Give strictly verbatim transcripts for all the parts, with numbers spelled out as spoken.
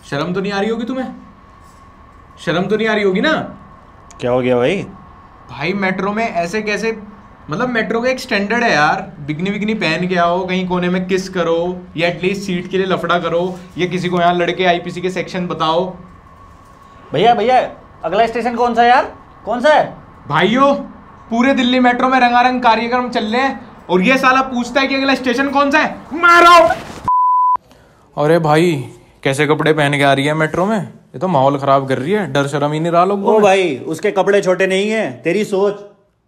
शर्म तो नहीं आ रही होगी तुम्हें? शर्म तो नहीं आ रही होगी ना? क्या हो गया भाई? भाई मेट्रो में ऐसे कैसे? मतलब मेट्रो का एक स्टैंडर्ड है यार। बिकनी बिकनी पहन के आओ, कहीं कोने में किस करो, या एटलीस्ट सीट के लिए लफड़ा करो, या किसी को यहाँ लड़के आईपीसी के सेक्शन बताओ। भैया भैया अगला स्टेशन कौन सा है यार? कौन सा है? भाइयों पूरे दिल्ली मेट्रो में रंगारंग कार्यक्रम चल रहे हैं और ये साला पूछता है कि अगला स्टेशन कौन सा है। मारो! अरे भाई कैसे कपड़े पहन के आ रही है मेट्रो में? ये तो माहौल खराब कर रही है। डर शर्म ही नहीं रहा लोगों ओ भाई उसके कपड़े छोटे नहीं है, तेरी सोच।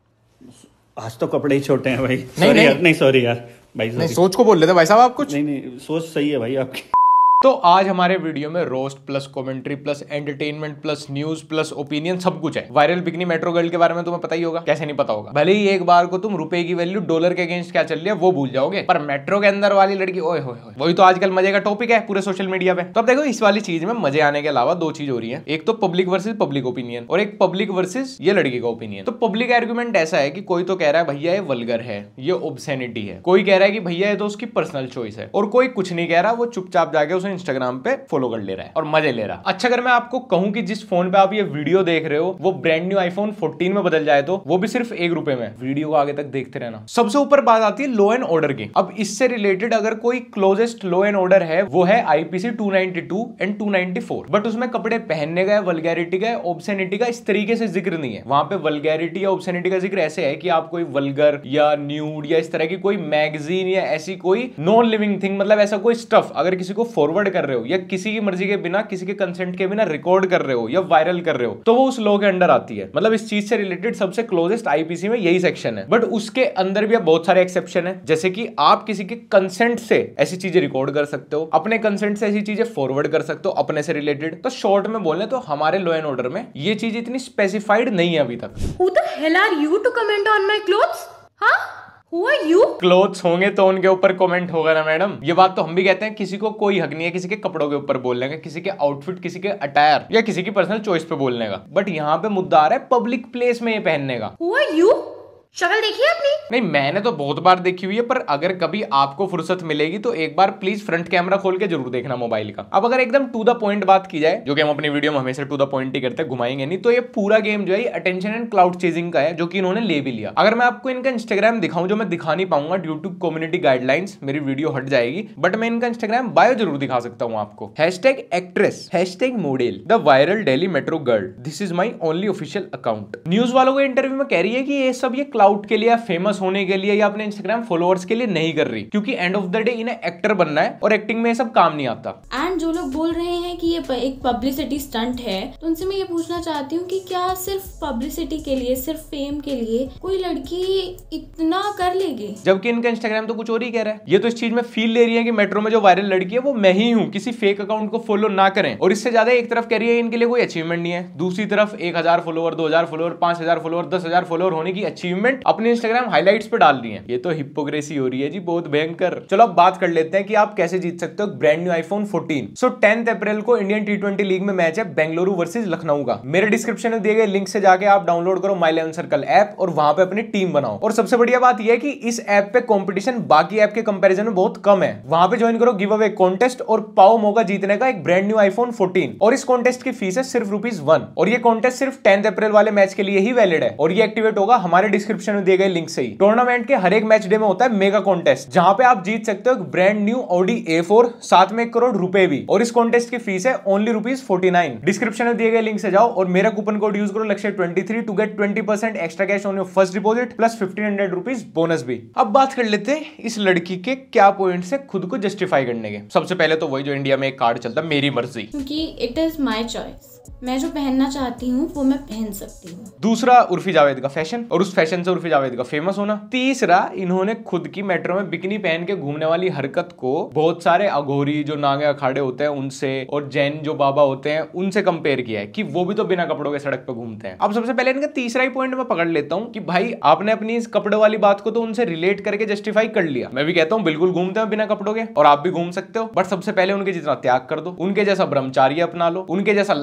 आज तो कपड़े ही छोटे हैं भाई। नहीं नहीं यार, नहीं सॉरी यार भाई, नहीं सोच को बोल लेते भाई साहब आप कुछ। नहीं नहीं सोच सही है भाई आपकी। तो आज हमारे वीडियो में roast plus commentary plus entertainment plus news plus opinion सब कुछ है। वायरल बिकनी मेट्रो गर्ल के बारे में तुम्हें पता ही होगा, कैसे नहीं पता होगा। भले ही एक बार को तुम रुपए की वैल्यू डॉलर के अगेंस्ट क्या चल रही है वो भूल जाओगे, पर मेट्रो के अंदर वाली लड़की ओए होए होए, वही तो आजकल मजे का टॉपिक है पूरे सोशल मीडिया पे। तो अब देखो इस वाली चीज में मजे आने के अलावा दो चीज हो रही है, एक तो पब्लिक वर्सेज पब्लिक ओपिनियन और एक पब्लिक वर्सेज ये लड़की का ओपिनियन। तो पब्लिक आर्गुमेंट ऐसा है कि कोई तो कह रहा है भैया ये वल्गर है, ये ऑब्सेनिटी है, कोई कह रहा है कि भैया ये तो उसकी पर्सनल चॉइस है, और कोई कुछ नहीं कह रहा, वो चुपचाप जाके उसे इंस्टाग्राम पे फॉलो कर ले रहा है और मजे ले रहा है। अच्छा अगर मैं आपको कहूं कि जिस फोन पे आप ये वीडियो देख रहे हो वो ब्रांड न्यू आईफोन फोर्टीन में बदल जाए तो वो भी सिर्फ एक रुपए में। वीडियो को आगे तक देखते रहना। सबसे ऊपर बात आती है लॉ एंड ऑर्डर की। अब इससे रिलेटेड अगर कोई क्लोजेस्ट लॉ एंड ऑर्डर है वो है IPC two ninety two and two ninety four, but उसमें कपड़े पहनने का, वल्गैरिटी का, ऑब्सेनिटी का इस तरीके से जिक्र नहीं है। वहां पे वल्गैरिटी या ऑब्सेनिटी का जिक्र ऐसे है कि आप कोई वल्गर या न्यूड या इस तरह की कोई मैगजीन या ऐसी कोई नॉन लिविंग थिंग, मतलब ऐसा कोई स्टफ अगर किसी को फॉरवर्ड कर रहे हो या किसी की मर्जी के बिना, किसी के कंसेंट के बिना रिकॉर्ड कर रहे हो या वायरल कर रहे हो तो वो उस लॉ के अंडर आती है। मतलब इस चीज से रिलेटेड सबसे क्लोजेस्ट आईपीसी में यही सेक्शन है, बट उसके अंदर भी बहुत सारे एक्सेप्शन है। जैसे कि आप किसी के कंसेंट से ऐसी चीजें रिकॉर्ड कर सकते हो, अपने कंसेंट से ऐसी चीजें फॉरवर्ड कर सकते हो अपने से रिलेटेड। तो शॉर्ट में बोलने तो हमारे लॉ एंड ऑर्डर में ये चीज इतनी स्पेसिफाइड नहीं है अभी तक। Who the hell are you to comment on my clothes? हाँ? Who are you? क्लोथ्स होंगे तो उनके ऊपर कमेंट होगा ना मैडम। ये बात तो हम भी कहते हैं, किसी को कोई हक नहीं है किसी के कपड़ों के ऊपर बोलने का, किसी के आउटफिट, किसी के अटायर या किसी की पर्सनल चॉइस पे बोलने का। बट यहाँ पे मुद्दा आ रहा है पब्लिक प्लेस में ये पहनने का। Who are you? शक्ल देखी है अपनी? नहीं मैंने तो बहुत बार देखी हुई है, पर अगर कभी आपको फुर्सत मिलेगी तो एक बार प्लीज फ्रंट कैमरा खोल के जरूर देखना मोबाइल का। अब अगर एकदम टू द पॉइंट बात की जाए, जो कि हम अपनी वीडियो में हमेशा टू द पॉइंट ही करते हैं, घुमाएंगे नहीं, तो ये पूरा गेम जो है अटेंशन एंड क्लाउड चेजिंग का है, जो कि इन्होंने ले भी लिया। अगर मैं आपको इनका इंस्टाग्राम दिखाऊं, जो मैं दिखा नहीं पाऊंगा ड्यू टू कम्युनिटी गाइडलाइंस, मेरी वीडियो हट जाएगी, बट मैं इनका इंस्टाग्राम बायो जरूर दिखा सकता हूं आपको। Hashtag actress, hashtag model, the viral Delhi metro girl, this is my only official account. News वालों को इंटरव्यू में कह रही है कि ये सब ये क्लाउड के लिए, फेमस होने के लिए या अपने इंस्टाग्राम फॉलोअर्स के लिए नहीं कर रही, क्योंकि एंड ऑफ द डे इन्हें एक्टर बनना है और एक्टिंग में ये सब काम नहीं आता। एंड जो लोग बोल रहे हैं कि ये एक पब्लिसिटी स्टंट है, तो उनसे मैं ये पूछना चाहती हूँ कि क्या सिर्फ पब्लिसिटी के लिए, सिर्फ फेम के लिए कोई लड़की इतना कर लेगी? जबकि इनका इंस्टाग्राम तो कुछ और ही कह रहा है। ये तो इस चीज में फील ले रही है कि मेट्रो में जो वायरल लड़की है वो मैं ही हूँ, किसी फेक अकाउंट को फॉलो ना करें। और इससे ज्यादा एक तरफ कह रही है इनके लिए कोई अचीवमेंट नहीं है, दूसरी तरफ एक हजार फॉलोअर, दो हजार फॉलोअर, पांच हजार फॉलोअर, दस हजार फॉलोअर होने की अचीवमेंट अपने इंस्टाग्राम हाईलाइट्स पे डाल रही है। ये तो हिपोक्रेसी हो रही है जी, बहुत भयंकर। चलो अब बात कर लेते हैं कि आप कैसे जीत सकते हो brand new iPhone fourteen. So tenth April को इंडियन टी ट्वेंटी लीग में मैच है बेंगलुरु वर्सेस लखनऊ का। मेरे डिस्क्रिप्शन में दिए गए लिंक से जाके आप डाउनलोड करो माई इलेवन सर्कल ऐप और वहां पे अपनी टीम बनाओ। और सबसे बढ़िया बात यह है कि इस ऐप पे कंपटीशन बाकी ऐप के कंपैरिजन में बहुत कम है। वहां पे ज्वाइन करो गिव अवे कॉन्टेस्ट और पाओ मौका जीतने का एक ब्रांड न्यू आईफोन फोर्टीन। और इस कॉन्टेस्ट की फीस है सिर्फ रुपीज वन, और ये कॉन्टेस्ट सिर्फ टेंथ अप्रैल वाले मैच के लिए ही वैलिड है, और ये एक्टिवेट होगा हमारे डिस्क्रिप्शन में दिए गए लिंक से ही। टूर्नामेंट के हर एक मैच डे में होता है मेगा कॉन्टेस्ट, जहां पे आप जीत सकते हो एक brand new Audi A four, साथ में एक करोड़ रुपए भी। और इस कॉन्टेस्ट की फीस है only rupees forty nine. Description में दिए गए लिंक से जाओ और मेरा कूपन कोड यूज करो Lakshya twenty three to get twenty percent extra cash on your first deposit plus fifteen hundred rupees bonus भी। अब बात कर लेते हैं इस लड़की के क्या पॉइंट से खुद को जस्टिफाई करने के। सबसे पहले तो वही जो इंडिया में एक कार्ड चलता है, मेरी मर्जी, क्योंकि इट इज माई चॉइस, मैं जो पहनना चाहती हूँ वो मैं पहन सकती हूँ। दूसरा उर्फी जावेद का फैशन, और उस फैशन से उर्फी जावेद का फेमस होना। तीसरा इन्होंने खुद की मेट्रो में बिकनी पहन के घूमने वाली हरकत को बहुत सारे अघोरी जो नागे अखाड़े होते हैं उनसे और जैन जो बाबा होते हैं उनसे कंपेयर किया है कि वो भी तो बिना कपड़ों के सड़क पे घूमते हैं। अब सबसे पहले इनका तीसरा ही पॉइंट मैं पकड़ लेता हूँ कि भाई आपने अपनी इस कपड़ों वाली बात को तो उनसे रिलेट करके जस्टिफाई कर लिया। मैं भी कहता हूँ बिल्कुल घूमते हैं बिना कपड़ों के, और आप भी घूम सकते हो, बट सबसे पहले उनके जितना त्याग कर दो, उनके जैसा ब्रह्मचार्य अपना लो, उनके जैसा लाइफस्टाइल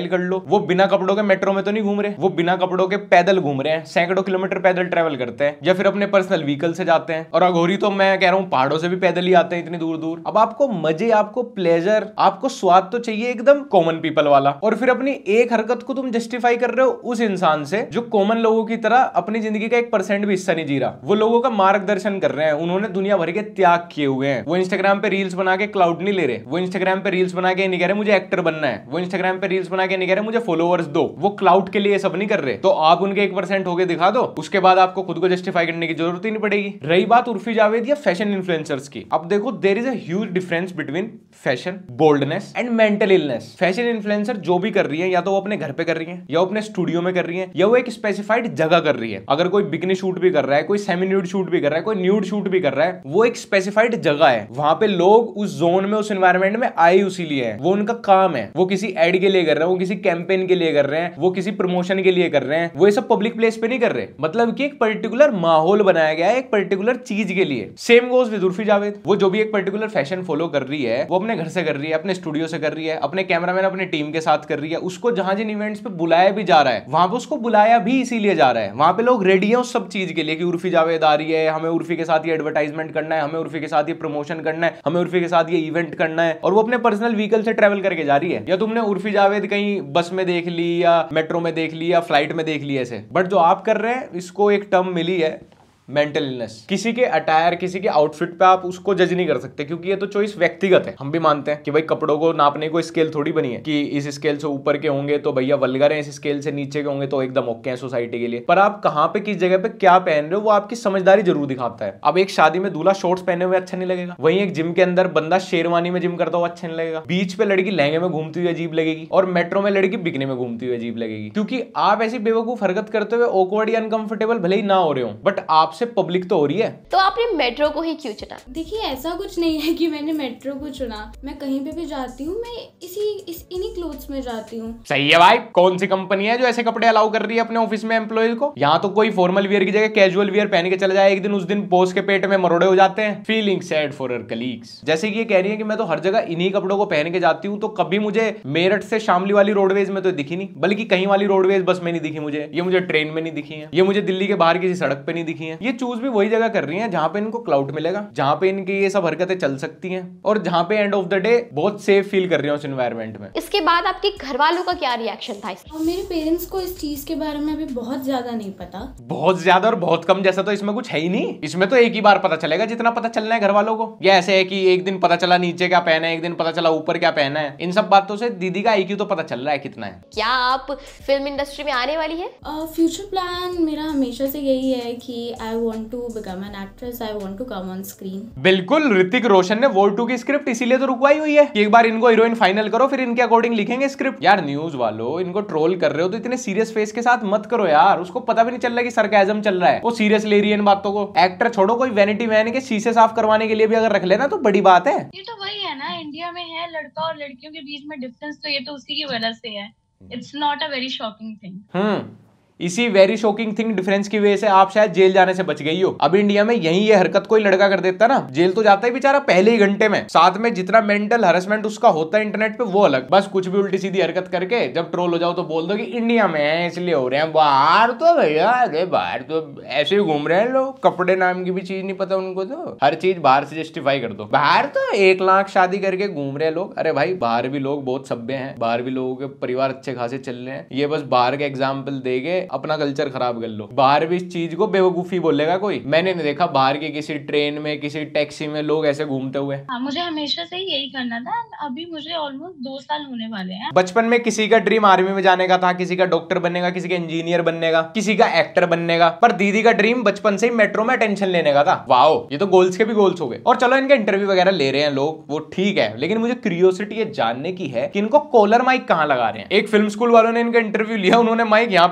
स्टाइल कर लो। वो बिना कपड़ों के मेट्रो में तो नहीं घूम रहे, वो बिना कपड़ों के पैदल घूम रहे हैं, सैकड़ों किलोमीटर पैदल ट्रेवल करते हैं या फिर अपने पर्सनल व्हीकल से जाते हैं। और अघोरी तो मैं कह रहा हूं पहाड़ों से भी पैदल ही आते हैं इतनी दूर दूर। अब आपको मजे, आपको प्लेजर, आपको स्वाद तो चाहिए एकदम कॉमन पीपल वाला, और फिर अपनी एक हरकत को तुम जस्टिफाई कर रहे हो उस इंसान से जो कॉमन लोगों की तरह अपनी जिंदगी का एक परसेंट भी हिस्सा नहीं जी रहा। वो लोगों का मार्गदर्शन कर रहे हैं, उन्होंने दुनिया भर के त्याग किए हुए हैं। वो इंस्टाग्राम पे रील्स बना के क्लाउड नहीं ले रहे, वो इंस्टाग्राम पे रील्स बना के नहीं कह रहे मुझे एक्टर बनना है, वो इंस्टाग्राम पे रील्स बना के नहीं कह रहे मुझे फॉलोअर्स दो, वो क्लाउड के लिए सब नहीं कर रहे। तो आप उनके एक परसेंट होके दिखा दो, उसके बाद आपको खुद को जस्टिफाई करने की जरूरत ही नहीं पड़ेगी। रही बात उर्फी जावेद या फैशन इन्फ्लुएंसर्स की, अब देखो there is a huge difference between fashion, boldness and mental illness. Fashion influencer जो भी कर रही है, या तो वो अपने घर पे कर रही है, या वो अपने स्टूडियो में कर रही है, या वो एक स्पेसिफाइड जगह कर रही है। अगर कोई बिकनी शूट भी कर रहा है, कोई सेमी न्यूड शूट भी कर रहा है, कोई न्यूड शूट भी कर रहा है, वो एक स्पेसिफाइड जगह है। वहां पे लोग उस जोन में, उस एनवायरनमेंट में आए उसी लिए है, वो उनका काम है। वो किसी एड के लिए कर रहे हैं, वो किसी कैंपेन के लिए कर रहे हैं, वो किसी प्रमोशन के लिए कर रहे हैं, वो ये सब पब्लिक प्लेस पे नहीं कर रहे। मतलब कि एक पर्टिकुलर माहौल बनाया गया है एक पर्टिकुलर चीज के लिए। Same goes with Urfi Javed. वो जो भी एक पर्टिकुलर फैशन फॉलो कर रही है, वो अपने घर से कर रही है, अपने स्टूडियो से कर रही है, अपने कैमरामैन अपनी टीम के साथ कर रही है। उसको जहां जिन इवेंट्स पे बुलाया भी जा रहा है, वहां पे उसको बुलाया भी इसीलिए जा रहा है। वहां पे लोग रेडी है उस सब चीज के लिए कि उर्फी जावेद आ रही है, हमें उर्फी के साथ ये एडवर्टाइजमेंट करना है, हमें उर्फी के साथ ये प्रमोशन करना है, हमें उर्फी के साथ ये इवेंट करना है। और वो अपने पर्सनल व्हीकल से ट्रेवल करके जा रही है। या तुमने उर्फी जावेद कहीं बस में देख ली, या मेट्रो में देख ली, या फ्लाइट में देख ली ऐसे। बट जो आप कर रहे हैं, इसको एक टर्म मिली है मेंटल इलनेस। किसी के अटायर, किसी के आउटफिट पे आप उसको जज नहीं कर सकते, क्योंकि ये तो चॉइस व्यक्तिगत है। हम भी मानते हैं कि भाई कपड़ों को नापने को स्केल थोड़ी बनी है कि इस स्केल से ऊपर के होंगे तो भैया वल्गर हैं, इस स्केल से नीचे के होंगे तो एकदम ओके हैं सोसाइटी के लिए। पर आप कहां पे, किस जगह पे क्या पहन रहे हो, वो आपकी समझदारी जरूर दिखाता है। अब एक शादी में दूल्हा शॉर्ट्स पहने हुए अच्छा नहीं लगेगा, वहीं एक जिम के अंदर बंदा शेरवानी में जिम करता हुआ अच्छा नहीं लगेगा। बीच पे लड़की लहंगे में घूमती हुई अजीब लगेगी, और मेट्रो में लड़की बिकने में घूमती हुई अजीब लगेगी। क्योंकि आप ऐसी बेवकूफ हरकत करते हुए ऑकवर्ड या अनकंफर्टेबल भले ही ना हो रहे हो, बट आपसे पब्लिक तो हो रही है। तो आपने मेट्रो को ही क्यों चुना? देखिए ऐसा कुछ नहीं है कि मैंने मेट्रो को चुना। मैं कहीं पे भी जाती हूँ, मैं इसी इस इन्हीं क्लोथ्स में जाती हूँ। सही है भाई। कौन सी कंपनी है जो ऐसे कपड़े अलाउ कर रही है अपने ऑफिस में एम्प्लॉयज को? यहाँ तो कोई फॉर्मल वियर की जगह कैजुअल वियर पहन के चला जाए, एक दिन उस दिन बॉस के पेट में मरोड़े हो जाते हैं। Feeling sad for her colleagues. जैसे कि ये कह रही है कि मैं तो हर जगह इन्हीं कपड़ों को पहन के जाती हूँ, तो कभी मुझे मेरठ से शामली वाली रोडवेज में तो दिखी नहीं, बल्कि कहीं वाली रोडवेज बस में नहीं दिखी मुझे, ये मुझे ट्रेन में नहीं दिखी है, ये मुझे दिल्ली के बाहर किसी सड़क पे नहीं दिखी है। ये चूज भी वही जगह कर रही है जहां पे इनको क्लाउड मिलेगा, जहां पे इनकी ये सब हरकतें चल सकती हैं, और जहां पे एंड ऑफ द डे बहुत सेफ फील कर रही हैं उस एनवायरनमेंट में। इसके बाद आपके घर वालों का क्या रिएक्शन था? और मेरे पेरेंट्स को इस चीज के बारे में अभी बहुत ज्यादा नहीं पता। बहुत ज्यादा और बहुत कम जैसा तो इसमें कुछ है ही नहीं। इसमें तो एक ही बार पता चलेगा जितना पता चलना है घर वालों को। ये ऐसे है कि एक दिन पता चला नीचे क्या पहना है, एक दिन पता चला ऊपर क्या पहना है। इन सब बातों से दीदी का आईक्यू तो पता चल रहा है कितना है। क्या आप फिल्म इंडस्ट्री में आने वाली है? फ्यूचर प्लान मेरा हमेशा से यही है कि I want to become an actress, I want to come on screen. बिल्कुल। ऋतिक रोशन ने वॉर टू की स्क्रिप्ट इसीलिए तो रुकवाई हुई है कि एक बार इनको हीरोइन फाइनल करो, फिर इनके अकॉर्डिंग लिखेंगे स्क्रिप्ट। यार न्यूज वालों, इनको ट्रोल कर रहे हो तो इतने सीरियस फेस के साथ मत करो यार। उसको पता भी नहीं चल रहा कि सरकाज़म चल रहा है, वो सीरियस ले रही है इन बातों को। एक्टर छोड़ो, कोई वैनिटी मैन के शीशे साफ करवाने के लिए भी अगर रख लेना तो बड़ी बात है। ये तो वही है ना, इंडिया में है लड़का और लड़कियों के बीच में डिफरेंस, तो ये तो उसी की वजह से है। It's not a very shocking thing. Hmm इसी वेरी शॉकिंग थिंग डिफरेंस की वजह से आप शायद जेल जाने से बच गई हो। अब इंडिया में यही ये हरकत कोई लड़का कर देता ना, जेल तो जाता है बेचारा पहले ही घंटे में। साथ में जितना मेंटल हरेसमेंट उसका होता है इंटरनेट पे वो अलग। बस कुछ भी उल्टी सीधी हरकत करके जब ट्रोल हो जाओ तो बोल दो कि इंडिया में है इसलिए हो रहे हैं। बाहर तो भैया, अरे बाहर तो ऐसे ही घूम रहे हैं लोग, कपड़े नाम की भी चीज नहीं पता उनको, तो हर चीज बाहर से जस्टिफाई कर दो। बाहर तो एक लाख शादी करके घूम रहे हैं लोग। अरे भाई बाहर भी लोग बहुत सभ्य हैं, बाहर भी लोगों के परिवार अच्छे खासे चल रहे हैं। ये बस बाहर के एग्जाम्पल देके अपना कल्चर खराब कर लो। बाहर भी इस चीज को बेवकूफी बोलेगा कोई। मैंने नहीं देखा बाहर के किसी ट्रेन में, किसी टैक्सी में लोग ऐसे घूमते हुए। हाँ, मुझे हमेशा से ही यही करना था। अभी मुझे ऑलमोस्ट दो साल होने वाले हैं। बचपन में किसी का ड्रीम आर्मी में जाने का था, किसी का डॉक्टर बनने का, किसी का इंजीनियर बनने का, किसी का एक्टर बनने का। पर दीदी का ड्रीम बचपन से ही मेट्रो में अटेंशन लेने का था। वाओ, ये तो गोल्स के भी गोल्स हो गए। और चलो इनके इंटरव्यू वगैरह ले रहे हैं लोग, वो ठीक है, लेकिन मुझे क्यूरियोसिटी जानने की है कि इनको कॉलर माइक कहाँ लगा रहे हैं। एक फिल्म स्कूल वालों ने इनका इंटरव्यू लिया, उन्होंने माइक यहाँ पे टांगा हुआ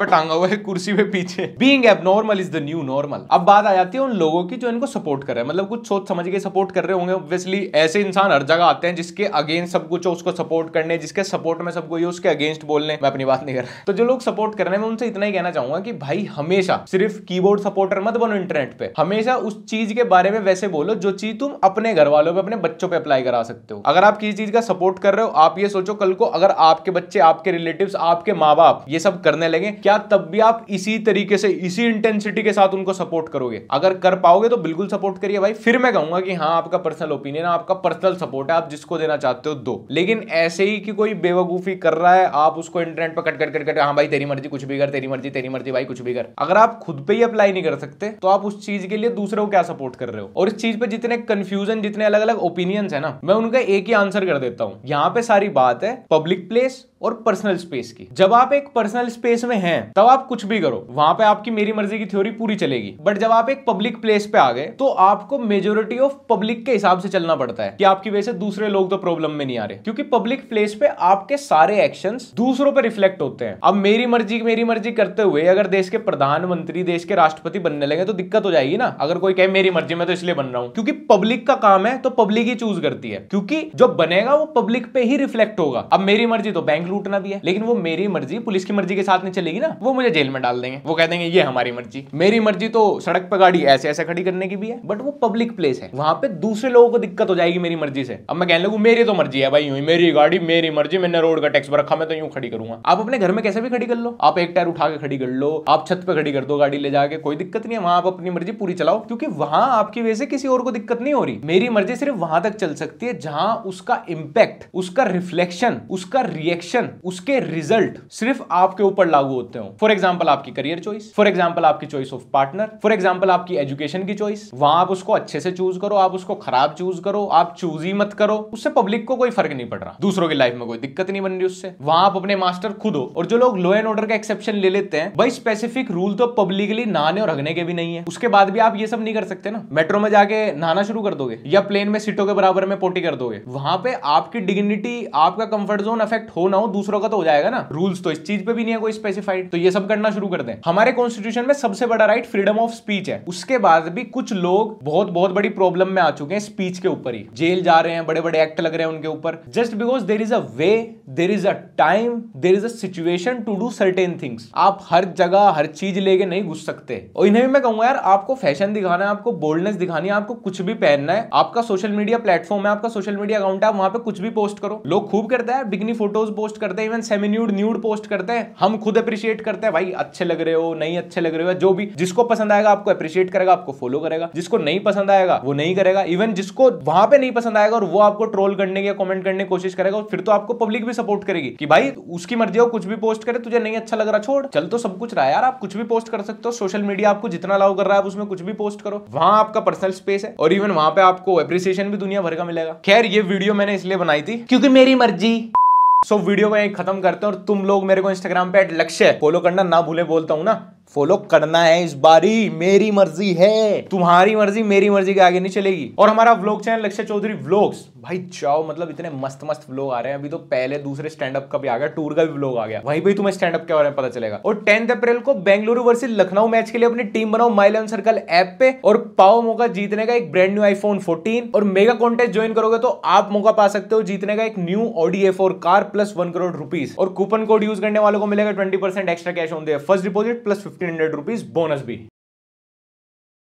हुआ है कुर्सी पे पीछे। Being abnormal is the new normal. अब बात आ जाती है उन लोगों की जो इनको सपोर्ट कर रहे हैं, मतलब कुछ सोच समझ के सपोर्ट कर रहे होंगे। ऑब्वियसली ऐसे इंसान हर जगह आते हैं जिसके अगेंस्ट सब कुछ हो उसको सपोर्ट करने, जिसके सपोर्ट में सब कोई हो उसके अगेंस्ट बोलने। मैं अपनी बात नहीं कर रहा। तो जो लोग सपोर्ट कर रहे हैं मैं उनसे इतना ही कहना चाहूंगा कि भाई हमेशा सिर्फ कीबोर्ड सपोर्टर मत बनो इंटरनेट पे, हमेशा उस चीज के बारे में वैसे बोलो जो चीज तुम अपने घर वालों पे अपने बच्चों पे अप्लाई करा सकते हो। अगर आप किसी चीज का सपोर्ट कर रहे हो, आप ये सोचो कल को अगर आपके बच्चे, आपके रिलेटिव्स, आपके माँ बाप ये सब करने लगे, क्या तब भी आप इसी तरीके से इसी इंटेंसिटी के साथ उनको सपोर्ट करोगे? अगर कर पाओगे तो बिल्कुल सपोर्ट करिए भाई। फिर मैं कहूंगा कि हाँ आपका पर्सनल ओपिनियन, आपका पर्सनल सपोर्ट है, आप जिसको देना चाहते हो दो। लेकिन ऐसे ही कि कोई बेवकूफी कर रहा है आप उसको इंटरनेट पर कट कट कट कट हाँ भाई तेरी मर्जी कुछ भी कर, तेरी मर्जी तेरी मर्जी भाई कुछ भी कर। अगर आप खुद पे ही अप्लाई नहीं कर सकते तो आप उस चीज के लिए दूसरों को क्या सपोर्ट कर रहे हो? और इस चीज पे जितने कंफ्यूजन, जितने अलग अलग ओपिनियंस है ना, मैं उनका एक ही आंसर कर देता हूं। यहाँ पे सारी बात है पब्लिक प्लेस और पर्सनल स्पेस की। जब आप एक पर्सनल स्पेस में हैं तब आप कुछ भी करो, वहां पे आपकी मेरी मर्जी की थ्योरी पूरी चलेगी। बट जब आप एक पब्लिक प्लेस पे आ गए तो आपको मेजोरिटी ऑफ पब्लिक के हिसाब से चलना पड़ता है कि आपकी वजह से दूसरे लोग तो प्रॉब्लम में नहीं आ रहे, क्योंकि पब्लिक प्लेस पे आपके सारे एक्शंस दूसरों पे रिफ्लेक्ट होते हैं। अब मेरी मर्जी मेरी मर्जी करते हुए अगर देश के प्रधानमंत्री, देश के राष्ट्रपति बनने लगे तो दिक्कत हो जाएगी ना। अगर कोई कहे मेरी मर्जी मैं तो इसलिए बन रहा हूं, क्योंकि पब्लिक का काम है तो पब्लिक ही चूज करती है, क्योंकि जो बनेगा वो पब्लिक पे ही रिफ्लेक्ट होगा। अब मेरी मर्जी तो बैंक लूटना भी है, लेकिन वो मेरी मर्जी पुलिस की मर्जी के साथ नहीं चलेगी ना, वो मुझे जेल में डाल देंगे, वो कह देंगे ये हमारी मर्जी। मेरी मर्जी तो सड़क पर गाड़ी ऐसे ऐसे खड़ी करने की भी है, बट वो पब्लिक प्लेस है, वहां पे दूसरे लोगों को दिक्कत हो जाएगी मेरी मर्जी से। अब मैं कहने लगूं मेरी तो मर्जी है भाई, यूं मेरी गाड़ी मेरी मर्जी, मैंने रोड का टैक्स रखा मैं तो यूं खड़ी करूंगा। आप अपने घर में कैसे भी खड़ी कर लो, आप एक टायर उठा के खड़ी कर लो, आप छत पे खड़ी कर दो गाड़ी ले जाके, कोई दिक्कत नहीं है, वहां आप अपनी मर्जी पूरी चलाओ, क्योंकि वहां आपकी वजह से किसी और को दिक्कत नहीं हो रही। मेरी मर्जी सिर्फ वहां तक चल सकती है जहां उसका इंपैक्ट, उसका रिफ्लेक्शन, उसका रिएक्शन, उसके रिजल्ट सिर्फ आपके ऊपर लागू होते हो। फॉर एग्जाम्पल आपकी करियर चॉइस, फॉर एग्जाम्पल आपकी choice of partner, for example आपकी एजुकेशन की चॉइस। वहां आप उसको अच्छे से चूज करो, आप उसको खराब चूज करो, आप चूज ही मत करो, उससे पब्लिक को कोई फर्क नहीं पड़ रहा, दूसरों की लाइफ में कोई दिक्कत नहीं बन रही उससे। वहां आप अपने मास्टर खुद हो। और जो लोग लॉ एंड ऑर्डर का एक्सेप्शन ले लेते हैं, भाई स्पेसिफिक रूल तो पब्लिकली नहाने और हगने के भी नहीं है, उसके बाद भी आप ये सब नहीं कर सकते ना। मेट्रो में जाके नहाना शुरू कर दोगे या प्लेन में सीटों के बराबर में पोटी कर दोगे, वहां पे आपकी डिग्निटी, आपका कंफर्ट जोन अफेक्ट हो ना हो, दूसरों का तो हो जाएगा ना। रूल्स तो इस चीज पे भी नहीं है कोई स्पेसिफाइड, तो ये सब करना शुरू कर दें। हमारे कॉन्स्टिट्यूशन में सबसे बड़ा राइट फ्रीडम ऑफ स्पीच है, उसके बाद भी कुछ लोग बहुत बहुत बड़ी प्रॉब्लम में आ चुके हैं स्पीच के ऊपर ही, जेल जा रहे हैं, बड़े बड़े एक्ट लग रहे हैं उनके ऊपर, just because there is a way, there is a time, there is a situation to do certain things. आप हर जगह हर चीज लेके नहीं घुस सकते। और इन्हें भी मैं कहूंगा यार, आपको फैशन दिखाना है, आपको बोल्डनेस दिखानी है, आपको कुछ भी पहनना है, आपका सोशल मीडिया प्लेटफॉर्म है, आपका सोशल मीडिया अकाउंट है, आप वहां पे कुछ भी पोस्ट करो। लोग खूब करते हैं, बिकनी फोटोज पोस्ट करते हैं, even semi nude nude post करते हैं, हम खुद अप्रिशिएट करते हैं भाई, अच्छे लग रहे हो, नहीं अच्छे लग रहे हो, जो भी जिसको पसंद आएगा आपको अप्रिशिएट करेगा, आपको फॉलो करेगा, जिसको नहीं पसंद आएगा वो नहीं करेगा। इवन जिसको वहां पे नहीं पसंद आएगा और वो आपको ट्रोल करने की या कमेंट करने की कोशिश करेगा, और फिर तो आपको पब्लिक भी सपोर्ट करेगी कि भाई उसकी मर्जी हो, कुछ भी पोस्ट करे, तुझे नहीं अच्छा लग रहा छोड़, चल तो सब कुछ रहा है यार, आप कुछ भी पोस्ट कर सकते हो, सोशल मीडिया आपको जितना अलाउ कर रहा है उसमें कुछ भी पोस्ट करो, वहां आपका पर्सनल स्पेस है, और इवन वहां पे आपको अप्रिसिएशन भी दुनिया भर का मिलेगा। खैर ये वीडियो मैंने इसलिए बनाई थी क्योंकि मेरी मर्जी। सो so, वीडियो को यहीं खत्म करते हैं, और तुम लोग मेरे को इंस्टाग्राम पे लक्ष्य फॉलो करना ना भूले, बोलता हूं ना, फॉलो करना है इस बारी, मेरी मर्जी है, तुम्हारी मर्जी मेरी मर्जी के आगे नहीं चलेगी। और हमारा व्लॉग चैनल लक्ष्य चौधरी व्लॉग्स, भाई जाओ, मतलब इतने मस्त मस्त व्लॉग आ रहे हैं, अभी तो पहले दूसरे स्टैंड अप का भी आ गया, टूर का भी व्लॉग आ गया, वहीं पे तुम्हें स्टैंड अप के बारे में पता चलेगा। और टेंथ अप्रैल को बेंगलुरु वर्सेस लखनऊ मैच के लिए अपनी टीम बनाओ माई इलेवन सर्कल ऐप पे, और पाओ मौका जीतने का एक ब्रांड न्यू आईफोन फोर्टीन, और मेगा कॉन्टेस्ट ज्वाइन करोगे तो आप मौका पा सकते हो जीतने का एक new Audi A four car plus one crore rupees, और कूपन कोड यूज करने वालों को मिलेगा twenty percent extra cash on their first deposit plus fifteen hundred rupees bonus भी।